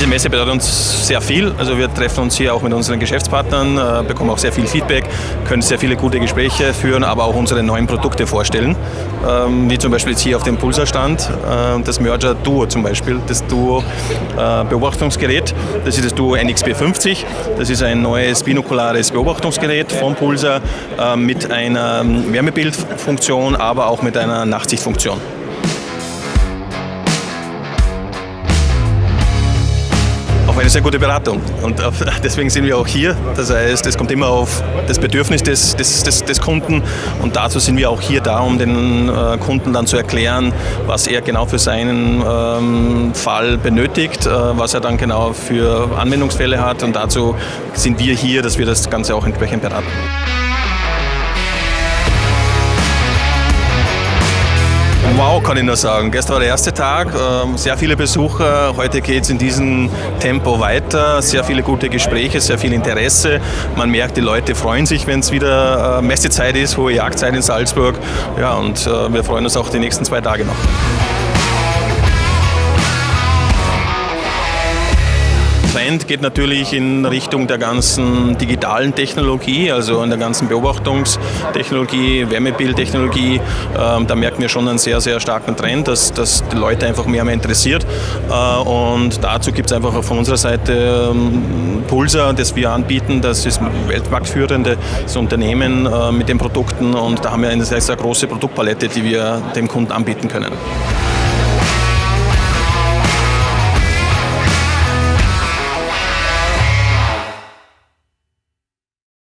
Diese Messe bedeutet uns sehr viel. Also wir treffen uns hier auch mit unseren Geschäftspartnern, bekommen auch sehr viel Feedback, können sehr viele gute Gespräche führen, aber auch unsere neuen Produkte vorstellen. Wie zum Beispiel jetzt hier auf dem Pulsar-Stand, das Merger Duo zum Beispiel, das Duo Beobachtungsgerät. Das ist das Duo NXP50. Das ist ein neues binokulares Beobachtungsgerät vom Pulsar mit einer Wärmebildfunktion, aber auch mit einer Nachtsichtfunktion. Eine sehr gute Beratung und deswegen sind wir auch hier. Das heißt, es kommt immer auf das Bedürfnis des Kunden und dazu sind wir auch hier da, um den Kunden dann zu erklären, was er genau für seinen Fall benötigt, was er dann genau für Anwendungsfälle hat, und dazu sind wir hier, dass wir das Ganze auch entsprechend beraten. Wow, kann ich nur sagen. Gestern war der erste Tag, sehr viele Besucher. Heute geht es in diesem Tempo weiter. Sehr viele gute Gespräche, sehr viel Interesse. Man merkt, die Leute freuen sich, wenn es wieder Messezeit ist, hohe Jagdzeit in Salzburg. Ja, und wir freuen uns auch die nächsten 2 Tage noch. Trend geht natürlich in Richtung der ganzen digitalen Technologie, also in der ganzen Beobachtungstechnologie, Wärmebildtechnologie. Da merken wir schon einen sehr, sehr starken Trend, dass die Leute einfach mehr interessiert. Und dazu gibt es einfach von unserer Seite Pulsar, das wir anbieten. Das ist weltmarktführendes Unternehmen mit den Produkten, und da haben wir eine sehr, sehr große Produktpalette, die wir dem Kunden anbieten können.